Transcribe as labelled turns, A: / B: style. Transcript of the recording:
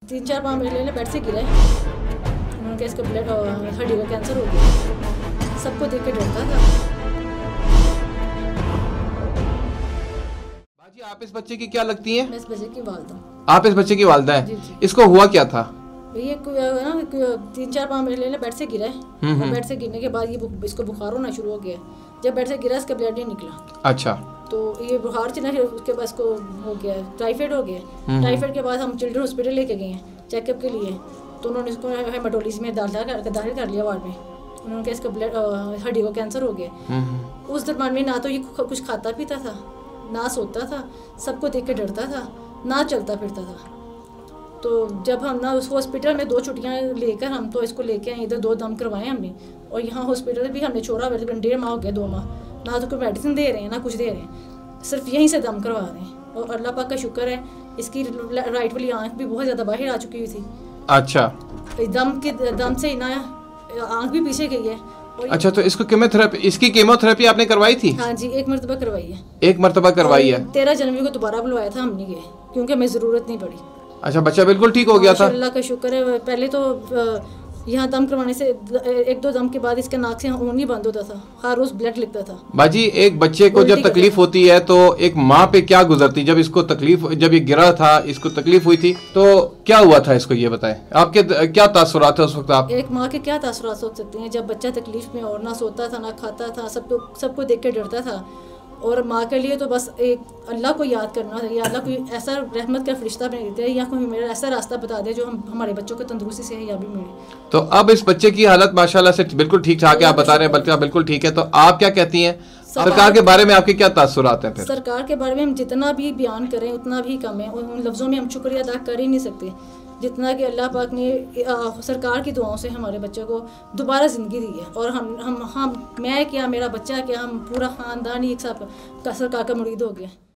A: 3-4 महीने बेड से गिरा है। उन्होंने कहा इसका ब्लड हड्डी का कैंसर हो गया। सबको देख के डरता था।
B: बाजी, आप इस बच्चे की क्या लगती हैं?
A: मैं इस बच्चे की वालिदा।
B: आप इस बच्चे की वालिदा हैं? इसको हुआ क्या था?
A: ये 3-4 महीने बेड से गिरा है। और बेड से गिरने के बाद ये इसको बुखार होना शुरू हो गया। जब बेड से गिरा इसका ब्लड नहीं निकला।
B: अच्छा।
A: तो ये बुखार चला, उसके बाद इसको हो गया टाइफाइड हो गया। टाइफाइड के बाद हम चिल्ड्रन हॉस्पिटल लेके गए हैं चेकअप के लिए। तो उन्होंने इसको हेमाटोलॉजी में दाखिल कर लिया वार्ड में। उन्होंने कहा इसका ब्लड हड्डी का कैंसर हो गया। उस दरम्यान में ना तो ये कुछ खाता पीता था, ना सोता था, सबको देख के डरता था, ना चलता फिरता था। तो जब हम ना उस हॉस्पिटल में 2 छुट्टियाँ लेकर हम तो इसको लेके आए, इधर 2 दम करवाए हमने। और यहाँ हॉस्पिटल भी हमने छोड़ा, 1.5 माह हो गया, 2 माह ना तो कोई मेडिसिन दे रहे हैं ना कुछ दे रहे हैं, सिर्फ यहीं से दम करवा रहे हैं। और अल्लाह पाक का शुक्र है, इसकी राइट वाली आँख भी बहुत ज़्यादा बाहर आ चुकी हुई थी।
B: अच्छा।
A: दम से ही ना आँख भी पीछे गई है।
B: अच्छा, तो इसकी कीमोथेरेपी आपने करवाई थी?
A: हाँ जी, 1 मरतबा करवाई है।
B: 1 मरतबा करवाई है।
A: 13 जनवरी को दोबारा बुलवाया था, हम नहीं गए क्योंकि हमें ज़रूरत नहीं पड़ी।
B: अच्छा, बच्चा बिल्कुल ठीक हो गया था?
A: अल्लाह का शुक्र है। पहले तो यहाँ दम करवाने से 1-2 दम के बाद इसके नाक से खून ही बंद होता था, हर रोज ब्लड लिखता था।
B: बाजी, एक बच्चे को जब तकलीफ होती है तो एक माँ पे क्या गुजरती? जब इसको तकलीफ, जब ये गिरा था, इसको तकलीफ हुई थी, तो क्या हुआ था इसको, ये बताएं। आपके क्या तासुरात है उस वक्त? आप
A: एक माँ के क्या तासुरात हो सकते हैं जब बच्चा तकलीफ में और ना सोता था, ना खाता था, सबको देख के डरता था। और माँ के लिए तो बस एक अल्लाह को याद करना है, या अल्लाह कोई ऐसा रहमत का फरिश्ता बना देते हैं, या कोई मेरा ऐसा रास्ता बता दे जो हमारे बच्चों को तंदुरुस्ती से या भी मिले।
B: तो अब इस बच्चे की हालत माशाल्लाह से बिल्कुल ठीक ठाक है, आप बता रहे हैं, बल्कि बिल्कुल ठीक है। तो आप क्या कहती हैं सरकार के बारे में, आपके क्या तासुरात हैं? फिर
A: सरकार के बारे में हम जितना भी बयान करें उतना भी कम है। उन लफ्ज़ों में हम शुक्रिया अदा कर ही नहीं सकते जितना कि अल्लाह पाक ने सरकार की दुआओं से हमारे बच्चे को दोबारा ज़िंदगी दी है। और हम मैं क्या, मेरा बच्चा क्या, हम पूरा ख़ानदान ही एक साथ सरकार का मुरीद हो गया।